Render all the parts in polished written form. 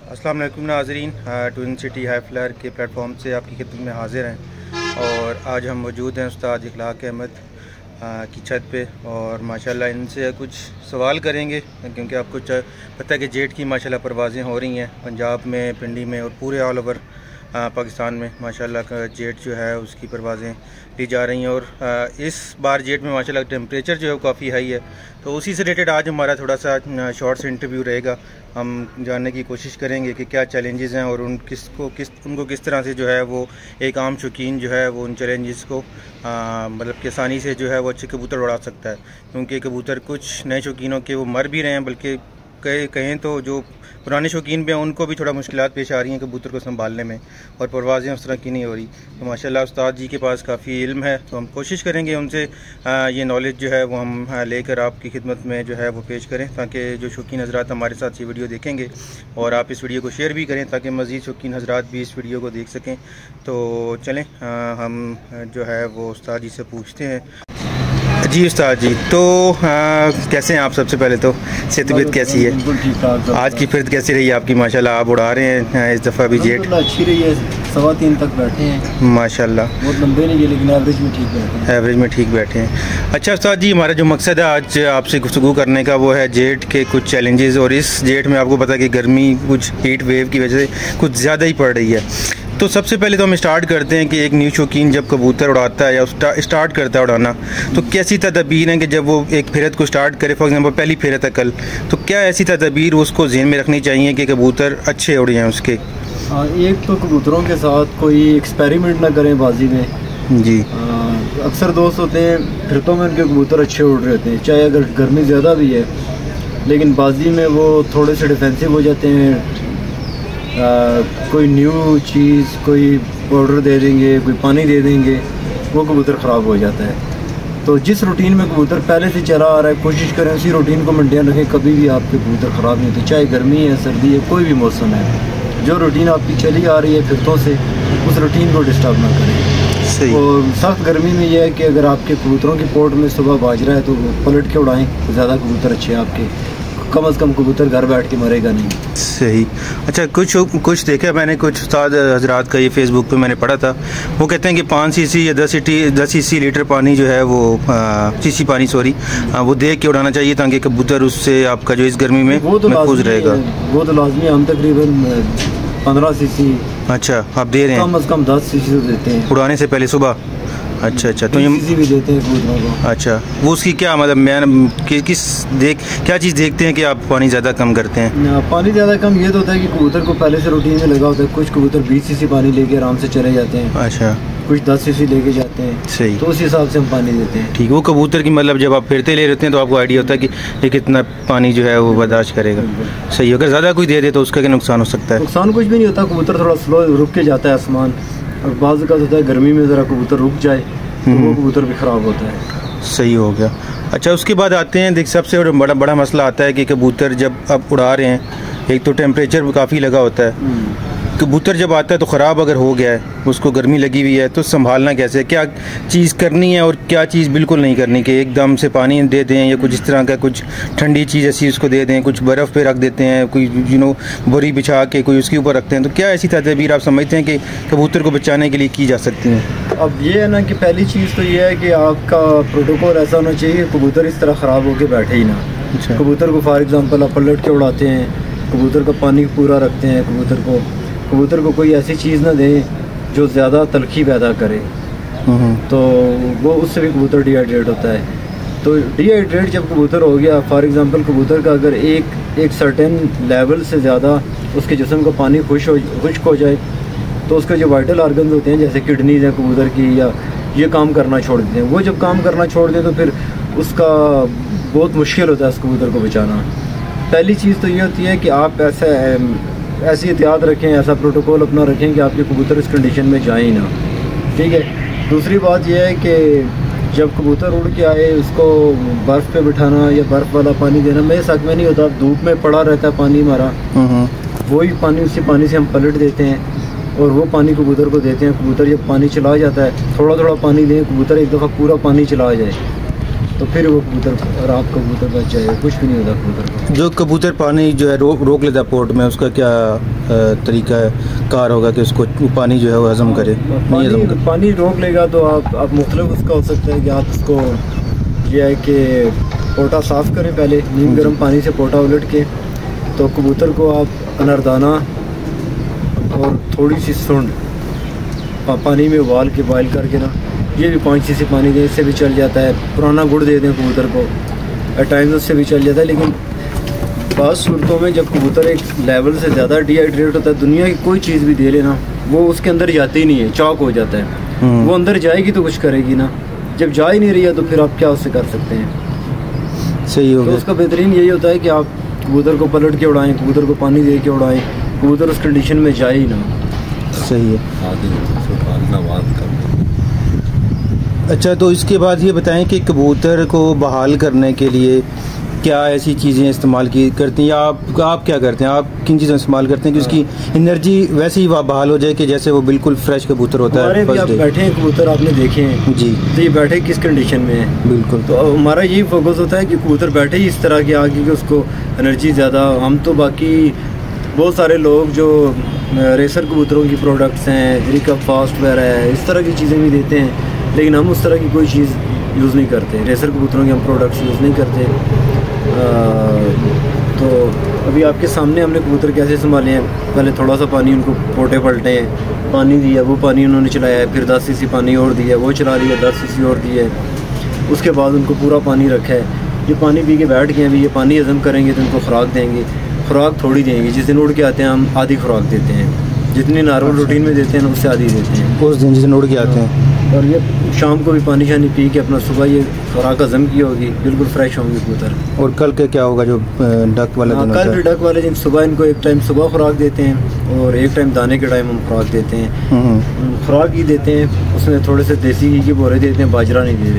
अस्सलाम वालेकुम नाज़रीन, ट्विन सिटी हाई फ्लायर के प्लेटफॉर्म से आपकी खिदमत में हाज़िर हैं। और आज हम मौजूद हैं उस्ताद इखलाक अहमद की छत पे और माशाल्लाह इनसे कुछ सवाल करेंगे, क्योंकि आपको पता है कि जेट की माशाल्लाह परवाज़ें हो रही हैं पंजाब में, पिंडी में और पूरे ऑल ओवर पाकिस्तान में माशाल्लाह का जेट जो है उसकी परवाज़ें ली जा रही हैं। और इस बार जेट में माशाल्लाह टेम्परेचर जो है वो काफ़ी हाई है, तो उसी से रिलेटेड आज हमारा थोड़ा सा शॉर्ट से इंटरव्यू रहेगा। हम जानने की कोशिश करेंगे कि क्या चैलेंजेस हैं और उनको किस तरह से जो है वो एक आम शौकीन जो है वो उन चैलेंजेस को मतलब कि आसानी से जो है वो अच्छे कबूतर उड़ा सकता है। क्योंकि कबूतर कुछ नए शौकीनों के वो मर भी रहे हैं, बल्कि कहें तो जो पुराने शौकीन भी हैं उनको भी थोड़ा मुश्किलात पेश आ रही हैं कबूतर को संभालने में, और परवाज़ें उस तरह की नहीं हो रही। तो माशाल्लाह उस्ताद जी के पास काफ़ी इल्म है, तो हम कोशिश करेंगे उनसे ये नॉलेज जो है वो हम लेकर आपकी खिदमत में जो है वो पेश करें, ताकि जो शौकीन हज़रात हमारे साथ ये वीडियो देखेंगे और आप इस वीडियो को शेयर भी करें ताकि मज़ीद शौकीन हज़रात भी इस वीडियो को देख सकें। तो चलें हम जो है वो उस्ताद जी से पूछते हैं। जी उस्ताद जी, तो कैसे हैं आप? सबसे पहले तो से तबीयत कैसी है? बिल्कुल ठीक ठाक। आज की फिरत कैसी रही आपकी? माशाल्लाह आप उड़ा रहे हैं इस दफ़ा भी जेट। अच्छी रही है, 3:15 तक बैठे हैं माशाल्लाह। बहुत लंबे नहीं है लेकिन एवरेज में ठीक बैठे हैं। एवरेज में ठीक बैठे हैं। अच्छा उस्ताद जी, हमारा जो मकसद है आज आपसे गुफ्तगू करने का वो है जेट के कुछ चैलेंजेस। और इस जेट में आपको पता है कि गर्मी कुछ हीट वेव की वजह से कुछ ज़्यादा ही पड़ रही है। तो सबसे पहले तो हम स्टार्ट करते हैं कि एक न्यू शौकीन जब कबूतर उड़ाता है या स्टार्ट करता है उड़ाना, तो कैसी तदबीर है कि जब वो एक फिरत को स्टार्ट करे, फॉर एग्जांपल पहली फिरत है कल, तो क्या ऐसी तदबीर उसको ज़हन में रखनी चाहिए कि कबूतर अच्छे उड़े हैं उसके? एक तो कबूतरों के साथ कोई एक्सपेरिमेंट ना करें बाजी में जी। अक्सर दोस्त होते हैं फिरतों में उनके कबूतर अच्छे उड़ रहे होते हैं, चाहे अगर गर्मी ज़्यादा भी है, लेकिन बाजी में वो थोड़े से डिफेंसिव हो जाते हैं। कोई न्यू चीज़, कोई पाउडर दे देंगे, कोई पानी दे देंगे, वो कबूतर ख़राब हो जाता है। तो जिस रूटीन में कबूतर पहले से चला आ रहा है कोशिश करें उसी रूटीन को मेंटेन रखें, कभी भी आपके कबूतर ख़राब नहीं होते, चाहे गर्मी है, सर्दी है, कोई भी मौसम है। जो रूटीन आपकी चली आ रही है फिरतों से, उस रूटीन को डिस्टर्ब ना करें। सही। और सख्त गर्मी में यह है कि अगर आपके कबूतरों की पोर्ट में सुबह बाज रहा है तो पलट के उड़ाएँ, ज़्यादा कबूतर अच्छे आपके, कम से कम कबूतर घर बैठ के मरेगा नहीं। सही। अच्छा, कुछ देखा मैंने, कुछ उस्ताद हजरात का ये फेसबुक पे मैंने पढ़ा था, वो कहते हैं कि 5 सीसी या 10 लीटर पानी जो है वो सीसी पानी वो देख के उड़ाना चाहिए ताकि कबूतर उससे आपका जो इस गर्मी में महफूज रहेगा। वो तो लाजमी, हम तकरीबन 15 सीसी। अच्छा, आप दे रहे हैं? कम से कम 10 सीसी तो देते हैं उड़ाने से पहले सुबह। अच्छा, तो ये भी देते हैं कबूतरों को। अच्छा, वो उसकी क्या मतलब क्या चीज़ देखते हैं कि आप पानी ज़्यादा कम करते हैं? पानी ज़्यादा कम ये तो होता है कि कबूतर को पहले से रूटीन में लगा होता है। कुछ कबूतर 20 सीसी पानी लेके आराम से चले जाते हैं। अच्छा। कुछ 10 सीसी लेके जाते हैं। सही। तो उस हिसाब से हम पानी देते हैं। ठीक। वो कबूतर की मतलब जब आप फिरते ले रहते हैं तो आपको आइडिया होता है कि ये कितना पानी जो है वो बर्दाश्त करेगा। सही। अगर ज़्यादा कोई दे दे तो उसका क्या नुकसान हो सकता है? नुकसान कुछ भी नहीं होता, कबूतर थोड़ा स्लो रुक के जाता है आसमान, और बाज़ का होता है गर्मी में ज़रा कबूतर रुक जाए तो वो कबूतर भी ख़राब होता है। सही हो गया। अच्छा, उसके बाद आते हैं, देख सबसे बड़ा मसला आता है कि कबूतर जब आप उड़ा रहे हैं, एक तो टेम्परेचर काफ़ी लगा होता है, कबूतर जब आता है तो ख़राब अगर हो गया है, उसको गर्मी लगी हुई है, तो संभालना कैसे, क्या चीज़ करनी है और क्या चीज़ बिल्कुल नहीं करनी, कि एकदम से पानी दे दें या कुछ इस तरह का कुछ ठंडी चीज़ ऐसी उसको दे दें, कुछ बर्फ़ पे रख देते हैं, कोई बोरी बिछा के कोई उसके ऊपर रखते हैं, तो क्या ऐसी तदबीर आप समझते हैं कि कबूतर को बचाने के लिए की जा सकती हैं? अब ये है ना कि पहली चीज़ तो ये है कि आपका प्रोटोकॉल ऐसा होना चाहिए कि कबूतर इस तरह ख़राब होकर बैठे ही ना। अच्छा। कबूतर को फॉर एग्ज़ाम्पल आप पलट के उड़ाते हैं, कबूतर का पानी पूरा रखते हैं, कबूतर को कोई ऐसी चीज़ ना दें जो ज़्यादा तलखी पैदा करे, तो वो उससे भी कबूतर डिहाइड्रेट होता है। तो डिहाइड्रेट जब कबूतर हो गया, फॉर एग्ज़ाम्पल कबूतर का अगर एक सर्टेन लेवल से ज़्यादा उसके जिस्म का पानी खुश्क हो जाए, तो उसके जो वाइटल आर्गन्स होते हैं जैसे किडनीज हैं कबूतर की, या ये काम करना छोड़ देते हैं। वो जब काम करना छोड़ दें तो फिर उसका बहुत मुश्किल होता है उस कबूतर को बचाना। पहली चीज़ तो ये होती है कि आप ऐसी एहतियात रखें, ऐसा प्रोटोकॉल अपना रखें कि आपके कबूतर इस कंडीशन में जाए ही ना। ठीक है। दूसरी बात यह है कि जब कबूतर उड़ के आए उसको बर्फ़ पे बिठाना या बर्फ़ वाला पानी देना मेरे साथ में नहीं होता। धूप में पड़ा रहता है पानी हमारा, वही पानी, उसी पानी से हम पलट देते हैं और वो पानी कबूतर को देते हैं। कबूतर जब पानी चला जाता है, थोड़ा थोड़ा पानी दें, कबूतर एक दफ़ा पूरा पानी चला जाए तो फिर वो कबूतर और आप कबूतर बच जाएगा, कुछ भी नहीं होता कबूतर को। जो कबूतर पानी जो है रोक लेता है पोर्ट में, उसका क्या तरीका है कार होगा कि उसको पानी जो है वो हजम करे? पानी रोक लेगा तो आप मुख्तलिफ उसका हो सकता है कि आप उसको ये है कि पोटा साफ़ करें पहले नीम गर्म पानी से पोटा उलट के, तो कबूतर को आप अनारदाना और थोड़ी सी सुंड पानी में उबाल के बॉयल करके ना, ये भी 5 cc पानी दें, इससे भी चल जाता है। पुराना गुड़ दे दें कबूतर को, एट टाइम्स उससे भी चल जाता है। लेकिन बाज़ सूरतों में जब कबूतर एक लेवल से ज़्यादा डिहाइड्रेट होता है, दुनिया की कोई चीज़ भी दे लेना वो उसके अंदर जाती ही नहीं है, चौक हो जाता है। वो अंदर जाएगी तो कुछ करेगी ना, जब जा ही नहीं रही है तो फिर आप क्या उससे कर सकते हैं? सही हो तो गया। उसका बेहतरीन यही होता है कि आप कबूतर को पलट के उड़ाएं, कबूतर को पानी दे के उड़ाएं, कबूतर उस कंडीशन में जाए ही ना। सही है। अच्छा, तो इसके बाद ये बताएं कि कबूतर को बहाल करने के लिए क्या ऐसी चीज़ें इस्तेमाल की करती हैं, या आप क्या करते हैं? आप किन चीज़ें इस्तेमाल करते हैं कि उसकी एनर्जी वैसे ही बहाल हो जाए कि जैसे वो बिल्कुल फ्रेश कबूतर होता है? हमारे भी आप बैठे हैं कबूतर आपने देखे हैं जी, तो ये बैठे किस कंडीशन में है? बिल्कुल। तो हमारा यही फोकस होता है कि कबूतर बैठे ही इस तरह के आगे कि उसको एनर्जी ज़्यादा। हम तो बाकी बहुत सारे लोग जो रेसर कबूतरों की प्रोडक्ट्स हैं, रिकअप फास्ट वगैरह है, इस तरह की चीज़ें भी देते हैं, लेकिन हम उस तरह की कोई चीज़ यूज़ नहीं करते। रेसर कबूतरों के हम प्रोडक्ट्स यूज़ नहीं करते। तो अभी आपके सामने हमने कबूतर कैसे संभाले हैं, पहले थोड़ा सा पानी उनको पोटे पलटे हैं, पानी दिया, वो पानी उन्होंने चलाया है, फिर 10 cc पानी और दिया, वो चला लिया, 10 cc और दिया है, उसके बाद उनको पूरा पानी रखा है। ये पानी पी के बैठ गए, अभी ये पानी हजम करेंगे तो उनको खुराक देंगे। खुराक थोड़ी देंगे, जिस दिन उड़ के आते हैं हम आधी खुराक देते हैं, जितनी नॉर्मल रूटीन में देते हैं उससे आधी देते हैं उस दिन जिस दिन उड़ के आते हैं। और ये शाम को भी पानी शानी पी के अपना सुबह ये खुराक हजम की होगी, बिल्कुल फ्रेश होंगे कबूतर। और कल के क्या होगा जो डक वाला दिन? कल भी डक वाले दिन सुबह इनको एक टाइम सुबह खुराक देते हैं और एक टाइम दाने के टाइम हम खुराक देते हैं। खुराक ही देते हैं, उसमें थोड़े से देसी घी के बोरे देते हैं, बाजरा नहीं दे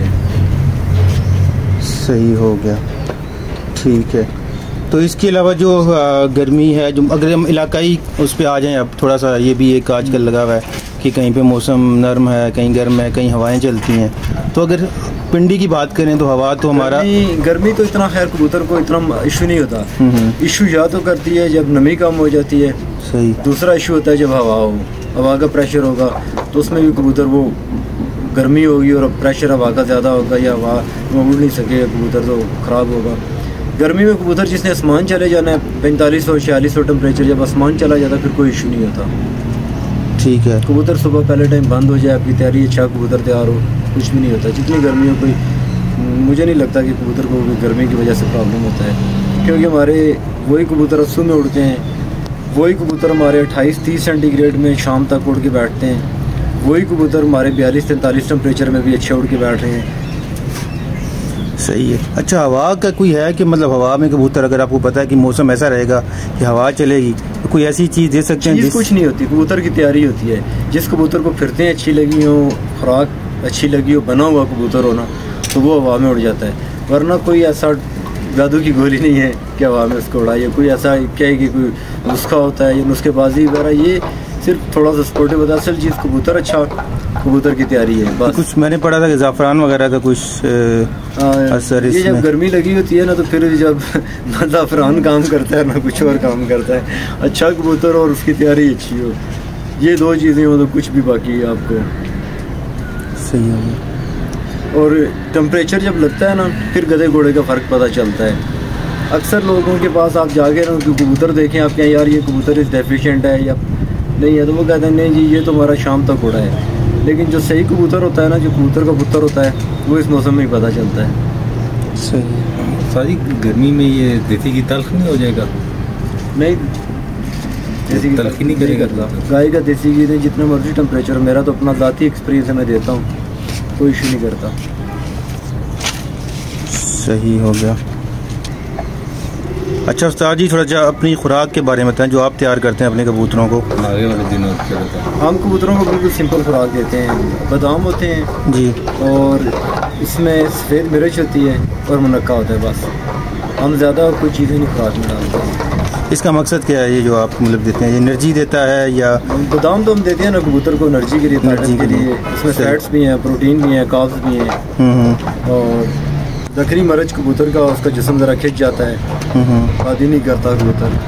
रहे। सही हो गया, ठीक है। तो इसके अलावा जो गर्मी है, जो अगर हम इलाकाई उस पर आ जाएं, अब थोड़ा सा ये भी एक आजकल लगा हुआ है कि कहीं पे मौसम नरम है, कहीं गर्म है, कहीं हवाएं चलती हैं। तो अगर पिंडी की बात करें तो हवा तो हमारा गर्मी तो इतना खैर कबूतर को इतना इशू नहीं होता। इशू या तो करती है जब नमी कम हो जाती है, सही। दूसरा इशू होता है जब हवा हो, हवा का प्रेशर होगा तो उसमें भी कबूतर वो गर्मी होगी और प्रेशर हवा का ज़्यादा होगा या हवा उड़ नहीं सकेगा कबूतर तो ख़राब होगा। गर्मी में कबूतर जिसने आसमान चले जाना है 4500-4600 टेम्परेचर, जब आसमान चला जाता फिर कोई इशू नहीं होता। ठीक है। कबूतर सुबह पहले टाइम बंद हो जाए, आपकी तैयारी अच्छा कबूतर तैयार हो, कुछ भी नहीं होता। जितनी गर्मी हो कोई, मुझे नहीं लगता कि कबूतर को गर्मी की वजह से प्रॉब्लम होता है, क्योंकि हमारे वही कबूतर अस्सू में उड़ते हैं, वही कबूतर हमारे 28-30 सेंटीग्रेड में शाम तक उड़ के बैठते हैं, वही कबूतर हमारे 42-43 टेम्परेचर में भी अच्छे उड़ के बैठ रहे हैं। सही है। अच्छा, हवा का कोई है कि मतलब हवा में कबूतर, अगर आपको पता है कि मौसम ऐसा रहेगा कि हवा चलेगी, तो कोई ऐसी चीज़ दे सकते हैं? कुछ नहीं होती, कबूतर की तैयारी होती है। जिस कबूतर को फिरते अच्छी लगी हो, खुराक अच्छी लगी हो, बना हुआ कबूतर हो ना, तो वो हवा में उड़ जाता है। वरना कोई ऐसा जादू की गोली नहीं है कि हवा में उसको उड़ाइए। कोई ऐसा क्या है कि कोई नुस्खा होता है या नुस्खेबाजी वगैरह, ये सिर्फ थोड़ा सा सपोर्टिव होता है। असल चीज़ कबूतर अच्छा, कबूतर की तैयारी है बस। कुछ मैंने पढ़ा था कि ज़ाफ़रान वगैरह का कुछ असर ये जब गर्मी लगी होती है ना, तो फिर जब ना ज़ाफ़रान काम करता है ना कुछ और काम करता है। अच्छा कबूतर और उसकी तैयारी अच्छी हो, ये दो चीज़ें हो तो कुछ भी बाकी है आपको। सही है। और टेम्परेचर जब लगता है ना, फिर गधे घोड़े का फ़र्क पता चलता है। अक्सर लोगों के पास आप जाके ना कबूतर देखें, आप कहें यार ये कबूतर इस डेफिशिएंट है या नहीं है, तो वो कहते हैं नहीं जी ये तो हमारा शाम तक उड़ा है। लेकिन जो सही कबूतर होता है ना, जो कबूतर का पुत्र होता है, वो इस मौसम में ही पता चलता है। सही। सारी गर्मी में ये देसी घी तल्ख नहीं हो जाएगा? नहीं, देसी घी तल्ख नहीं करेगा। गाय का देसी घी नहीं, जितना मर्जी टेम्परेचर, मेरा तो अपना ज़ाती एक्सपीरियंस है, मैं देता हूँ, कोई इशू नहीं करता। सही हो गया। अच्छा उस्ताद जी, थोड़ा सा अपनी खुराक के बारे में बताएं जो आप तैयार करते हैं अपने कबूतरों को। आगे वाले दिनों क्या बताएं? हम कबूतरों को बिल्कुल सिंपल खुराक देते हैं। बादाम होते हैं जी, और इसमें सफ़ेद मिर्च होती है और मुनक्का होता है, बस। हम ज़्यादा कोई चीज़ें नहीं खुराक में डालते। इसका मकसद क्या है ये जो आप मतलब देते हैं? ये एनर्जी देता है या? बादाम तो हम देते हैं ना कबूतर को एनर्जी के लिए, ताकत के लिए। इसमें फैट्स भी हैं, प्रोटीन भी हैं, कार्ब्स भी हैं। और दखनी मरज कबूतर का उसका जिस्म ज़रा खिंच जाता है, आदि नहीं करता कबूतर।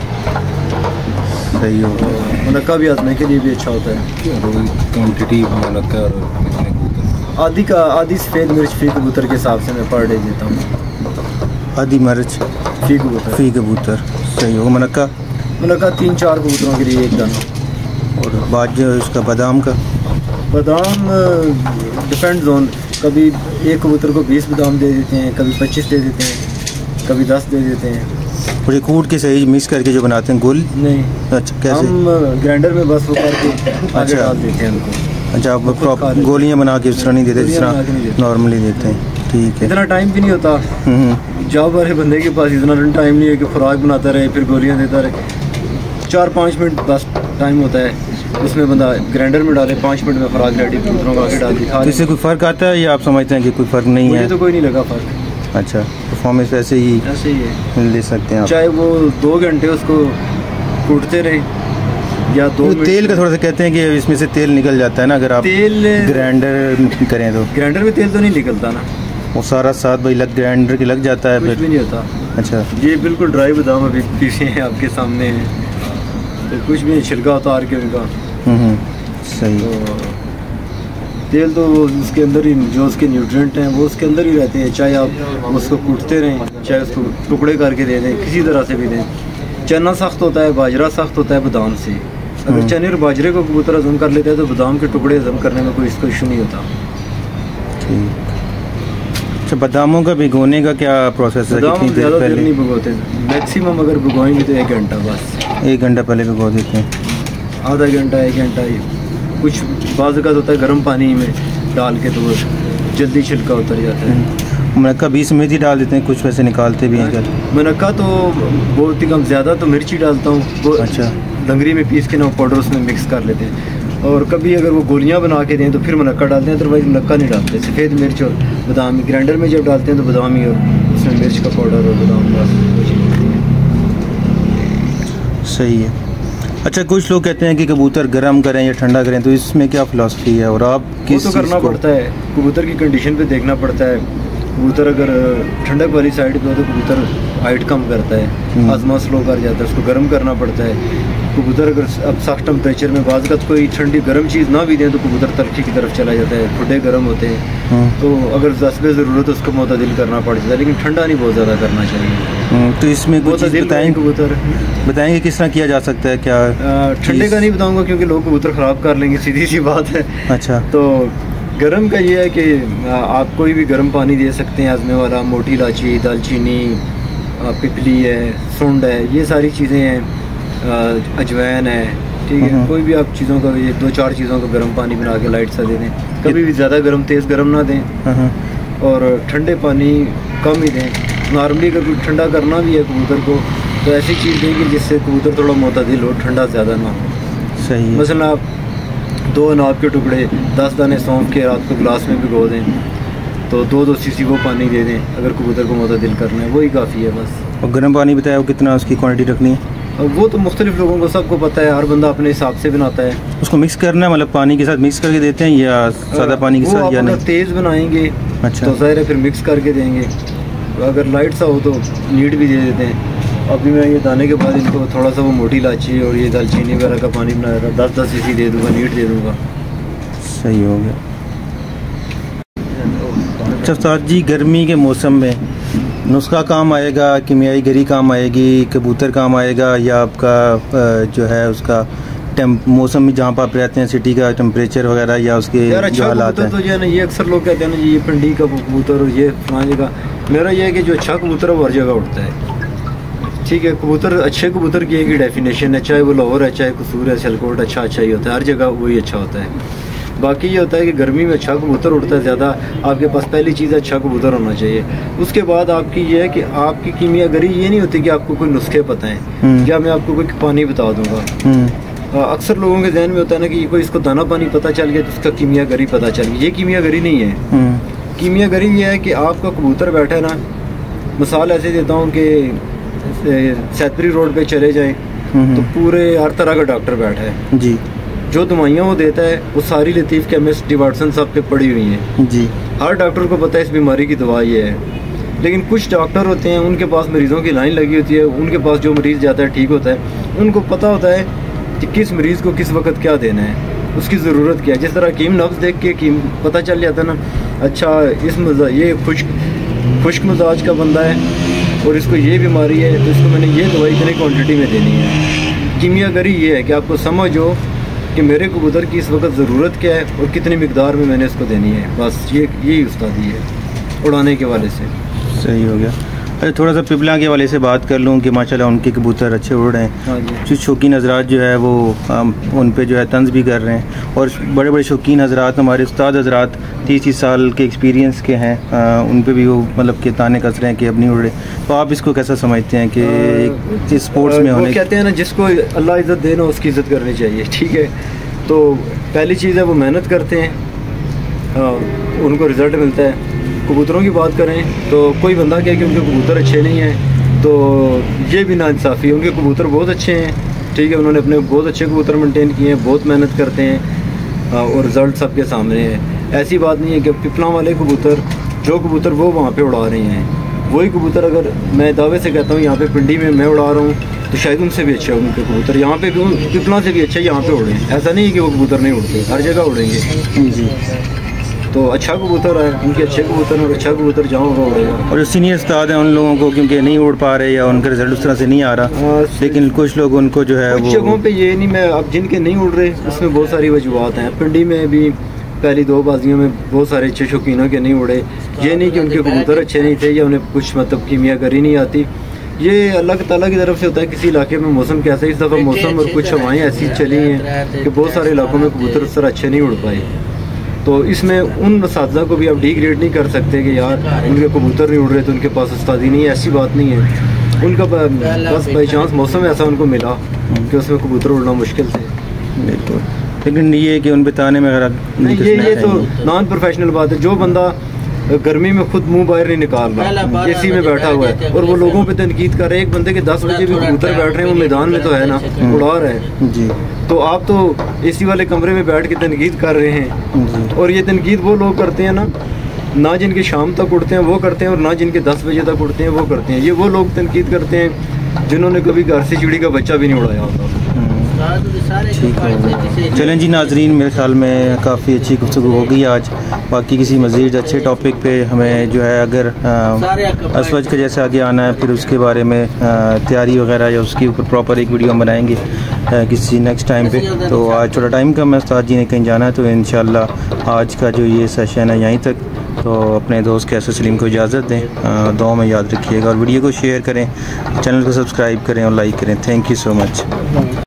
सही हो। मुनक्का भी आजमे के लिए भी अच्छा होता है। क्वान्टिटी मुनक्का और कितने कबूतर? आधी सफ़ेद मिर्च फी कबूतर के हिसाब से मैं पर डे देता हूँ। आधी मिर्च फी कबूतर। फी कबूतर, सही हो। मुनक्का 3-4 कबूतरों के लिए एक दाना। और बाद जो है उसका बादाम का? बादाम डिपेंड्स ऑन, कभी एक कबूतर को 20 बादाम दे देते हैं, कभी 25 दे देते हैं, कभी 10 दे देते हैं। और ये कूट के सही मिक्स करके जो बनाते हैं गोल? नहीं। अच्छा, कैसे? हम ग्राइंडर में बस वो करके आगे डाल देते हैं उनको। अच्छा, आप प्रॉपर गोलियाँ बना के उस तरह नहीं देते जिस तरह नॉर्मली देते हैं? ठीक है। इतना टाइम भी नहीं होता जॉब वाले बंदे के पास, इतना टाइम नहीं है कि खुराक बनाता रहे फिर गोलियाँ देता रहे। 4-5 मिनट बस टाइम होता है, उसमें बंदा ग्राइंडर में डाले, 5 मिनट में खुराक रेडी कबूतरों को आगे डाल दिखा। इससे कोई फ़र्क आता है या आप समझते हैं कि कोई फ़र्क नहीं है? मुझे तो कोई नहीं लगा फ़र्क। अच्छा, परफॉर्मेंस ऐसे ही है ले सकते हैं आप? चाहे वो 2 घंटे उसको कूटते रहे या 2 मिनट। तेल का थोड़ा सा कहते हैं कि इसमें से तेल निकल जाता है ना, अगर आप तेल ग्राइंडर करें तो? ग्राइंडर में तेल तो नहीं निकलता ना, वो सारा साथ भाई ग्राइंडर के लग जाता है? कुछ फिर भी नहीं होता। अच्छा, ये बिल्कुल ड्राई बादाम अभी पीसे हैं आपके सामने हैं, तो कुछ भी नहीं, छिलका उतार के उनका। सही। तो तेल तो उसके अंदर ही, जो उसके न्यूट्रिएंट हैं वो उसके अंदर ही रहते हैं, चाहे आप उसको कूटते रहें, चाहे उसको टुकड़े करके दे दें, किसी तरह से भी दें। चना सख्त होता है, बाजरा सख्त होता है बादाम से। अगर चने और बाजरे को कबूतर हजम कर लेते हैं तो बादाम के टुकड़े हजम करने में कोई इसको इशू नहीं होता। ठीक। अच्छा, बादामों का भिगोने का क्या प्रोसेस है? बादाम ज़्यादा देर नहीं भिगोते, मैक्सिमम अगर भिगोएंगे तो 1 घंटा बस। 1 घंटा पहले भिगो देते हैं? आधा घंटा 1 घंटा ही। कुछ बाज़ औक़ात होता है गर्म पानी में डाल के तो वो जल्दी छिलका उतर जाता है। मुनक्का 20 मिनट ही डाल देते हैं, कुछ वैसे निकालते भी हैं क्या? मुनक्का तो बहुत ही कम, ज़्यादा तो मिर्ची डालता हूँ। अच्छा, डंगरी में पीस के ना पाउडर उसमें मिक्स कर लेते हैं, और कभी अगर वो गोलियां बना के दें तो फिर मुनक्का डालते हैं, अदरवाइज मुनक्का नहीं डालते। सफ़ेद मिर्च और बादाम ग्राइंडर में जब डालते हैं तो बादाम ही और उसमें मिर्च का पाउडर और बादाम का। सही है। अच्छा, कुछ लोग कहते हैं कि कबूतर गर्म करें या ठंडा करें, तो इसमें क्या फ़िलासफ़ी है और आप किस? वो तो करना पड़ता है, कबूतर की कंडीशन पे देखना पड़ता है। कबूतर अगर ठंडक वाली साइड पे हो तो कबूतर हाइट कम करता है, आजमा स्लो कर जाता है, उसको गर्म करना पड़ता है। कबूतर अगर अब सख्त टेम्परेचर में बाज़ कोई ठंडी गर्म चीज़ ना भी दें तो कबूतर तलखी की तरफ चला जाता है, खुडे गर्म होते हैं। तो अगर जज्बे ज़रूरत है उसको मोतदिल करना पड़ जाता है, लेकिन ठंडा नहीं बहुत ज़्यादा करना चाहिए। तो इसमें कुछ बताएंगे? कबूतर बताएंगे किस तरह किया जा सकता है? क्या ठंडे का नहीं बताऊँगा क्योंकि लोग कबूतर ख़राब कर लेंगे, सीधी सी बात है। अच्छा, तो गर्म का ये है कि आप कोई भी गर्म पानी दे सकते हैं, आजमे वाला, मोटी इलायची, दालचीनी, पिपली है, सुंड है, ये सारी चीज़ें हैं, अजवाइन है, ठीक है। कोई भी आप चीज़ों का, ये 2-4 चीज़ों का गर्म पानी बना के लाइट सा दे दें। कभी भी ज़्यादा गर्म, तेज़ गर्म ना दें, और ठंडे पानी कम ही दें। नॉर्मली अगर ठंडा करना भी है कबूतर को तो ऐसी चीज़ दें कि जिससे कबूतर थोड़ा मोतदिल हो, ठंडा ज़्यादा ना हो। सही है। मसलन आप 2 अनाब के टुकड़े 10 दाने सौंफ के रात को गिलास में भिगो दें, तो 2-2 सीसी वो पानी दे दें अगर कबूतर को मोतदिल करना है, वही काफ़ी है बस। और गर्म पानी बताया वो कितना उसकी क्वांटिटी रखनी है? वो तो मुख्तलिफ लोगों को सबको पता है, हर बंदा अपने हिसाब से बनाता है। उसको मिक्स करना है, मतलब पानी के साथ मिक्स करके देते हैं या सादा पानी के साथ, या नहीं? तेज़ बनाएंगे अच्छा, तो ज़ाहिर है फिर मिक्स करके देंगे, अगर लाइट सा हो तो नीड भी दे देते हैं। अभी मैं ये दाने के बाद इनको थोड़ा सा वो मोटी इलायची और ये दालचीनी वगैरह का पानी बनाया था, 10-10 सीसी दे दूँगा, नीड दे दूँगा। सही हो गया। अच्छा उस्ताद जी, गर्मी के मौसम में नुस्खा काम आएगा, कीमियाई गरी काम आएगी, कबूतर काम आएगा, या आपका जो है उसका मौसम में जहाँ पर आप रहते हैं सिटी का टेम्परेचर वगैरह या उसके जो हालात है? तो जो है ना, ये अक्सर लोग कहते हैं ना जी ये पिंडी का कबूतर और ये फलां जगह। मेरा ये है कि जो अच्छा कबूतर है वो हर जगह उड़ता है, ठीक है। कबूतर, अच्छे कबूतर की एक ही डेफिनेशन है, चाहे वो लाहौर है, चाहे कसूर है, सियालकोट, अच्छा ही होता है, हर जगह वही अच्छा होता है। बाकी ये होता है कि गर्मी में अच्छा कबूतर उड़ता है ज़्यादा, आपके पास पहली चीज़ अच्छा कबूतर होना चाहिए। उसके बाद आपकी ये है कि आपकी कीमियागरी ये नहीं होती कि आपको कोई नुस्खे पता है, क्या मैं आपको कोई पानी बता दूंगा। अक्सर लोगों के जहन में होता है ना कि कोई इसको दाना पानी पता चल गया तो उसका कीमियागरी पता चल गई। ये कीमियागरी नहीं है। कीमियागरी ये है कि आपका कबूतर बैठा है ना, मिसाल ऐसे देता हूँ कि सैदपुरी रोड पे चले जाए तो पूरे हर तरह का डॉक्टर बैठा है जी। जो दवाइयाँ वो देता है वो सारी लतीफ़ केमिस्ट डी वाटसन साहब पे पड़ी हुई हैं जी। हर डॉक्टर को पता है इस बीमारी की दवा ये है। लेकिन कुछ डॉक्टर होते हैं उनके पास मरीज़ों की लाइन लगी होती है, उनके पास जो मरीज़ जाता है ठीक होता है, उनको पता होता है कि किस मरीज़ को किस वक्त क्या देना है, उसकी ज़रूरत क्या है। जिस तरह कीम नब्ज़ देख के कीम पता चल जाता है ना, अच्छा ये खुश्क मिजाज का बंदा है और इसको ये बीमारी है तो इसको मैंने ये दवाई इतनी क्वांटिटी में देनी है। कीमियागरी ये है कि आपको समझ हो कि मेरे कबूतर की इस वक्त ज़रूरत क्या है और कितनी मिकदार में मैंने इसको देनी है, बस यही उस्तादी है उड़ाने के वाले से। सही हो गया। अच्छा, थोड़ा सा पिपला के वाले से बात कर लूँ कि माशाल्लाह उनके कबूतर अच्छे उड़ रहे हैं। हाँ जी। कुछ शौकीन हजरात जो है वो उन पे जो है तंज भी कर रहे हैं, और बड़े बड़े शौकीन हजरात हमारे उस्ताद हजरात 30 साल के एक्सपीरियंस के हैं, उन पे भी वो मतलब के ताने कस रहे हैं कि अब नहीं उड़ रहे। तो आप इसको कैसा समझते हैं कि इस स्पोर्ट्स में होने, कहते हैं ना जिसको अल्लाह इज़्ज़त देना उसकी इज़्ज़त करनी चाहिए, ठीक है। तो पहली चीज़ है वो मेहनत करते हैं, उनको रिज़ल्ट मिलता है। कबूतरों की बात करें तो कोई बंदा कहे कि उनके कबूतर अच्छे नहीं हैं तो ये भी नाइंसाफ़ी है। उनके कबूतर बहुत अच्छे हैं, ठीक है, उन्होंने अपने बहुत अच्छे कबूतर मेंटेन किए हैं, बहुत मेहनत करते हैं और रिज़ल्ट सबके सामने है। ऐसी बात नहीं है कि पिपला वाले कबूतर जो कबूतर वो वहाँ पे उड़ा रहे हैं, वही कबूतर अगर मैं दावे से कहता हूँ यहाँ पे पिंडी में मैं उड़ा रहा हूँ तो शायद उनसे भी अच्छे होंगे उनके कबूतर, यहाँ पे भी पिपला से भी अच्छे यहाँ पे उड़े। ऐसा नहीं है कि वो कबूतर नहीं उड़ते, हर जगह उड़ेंगे जी। तो अच्छा कबूतर है, उनके अच्छे कबूतर और अच्छा कबूतर जहाँ होगा उड़ेगा। और जो सीनियर उस्ताद हैं उन लोगों को क्योंकि नहीं उड़ पा रहे या उनका रिजल्ट उस तरह से नहीं आ रहा, लेकिन कुछ लोग उनको जो है कुछ जगहों पे ये नहीं, मैं अब जिनके नहीं उड़ रहे उसमें बहुत सारी वजूहत हैं। पिंडी में भी पहली 2 बाजियों में बहुत सारे अच्छे शौकीनों के नहीं उड़े, ये नहीं कि उनके कबूतर अच्छे नहीं थे या उन्हें कुछ मतलब कीमियागरी नहीं आती, ये अल्लाह ताला की तरफ से होता है। किसी इलाके में मौसम कैसा है, इस दफ़ा मौसम और कुछ हवाएं ऐसी चली हैं कि बहुत सारे इलाकों में कबूतर उस तरह अच्छे नहीं उड़ पाए। तो इसमें उन असातिज़ा को भी आप डिग्रेड नहीं कर सकते कि यार उनके कबूतर नहीं उड़ रहे तो उनके पास उस्तादी नहीं है, ऐसी बात नहीं है। उनका बस बाई चांस मौसम ऐसा उनको मिला कि उसमें कबूतर उड़ना मुश्किल थे। बिल्कुल, लेकिन ये कि उन बताने में अगर ये तो नॉन प्रोफेशनल बात है। जो बंदा गर्मी में खुद मुंह बाहर नहीं निकाल रहा, एसी में बैठा हुआ है और वो लोगों पे तनकीद कर रहे हैं, एक बंदे के 10 बजे भी कबूतर बैठ रहे हैं, वो मैदान में तो है ना, उड़ा रहे हैं जी। तो आप तो एसी वाले कमरे में बैठ के तनकीद कर रहे हैं। और ये तनकीद वो लोग करते हैं ना जिनके शाम तक उड़ते हैं वो करते हैं, और ना जिनके 10 बजे तक उड़ते हैं वो करते हैं। ये वो लोग तनकीद करते हैं जिन्होंने कभी घर से चिड़ी का बच्चा भी नहीं उड़ाया होता। ठीक है, चलें जी नाजरीन, मेरे ख्याल में काफ़ी अच्छी गुफ्तगू हो गई आज। बाकी किसी मज़ीद अच्छे टॉपिक पे हमें जो है अगर असवज का जैसे आगे आना है फिर उसके बारे में तैयारी वगैरह या उसके ऊपर प्रॉपर एक वीडियो हम बनाएंगे किसी नेक्स्ट टाइम पे। तो आज थोड़ा टाइम कम है, उस्ताद जी ने कहीं जाना है, तो इंशाल्लाह आज का जो ये सेशन है यहीं तक। तो अपने दोस्त कैसर सलीम को इजाज़त दें, दुआ में याद रखिएगा और वीडियो को शेयर करें, चैनल को सब्सक्राइब करें और लाइक करें। Thank you so much.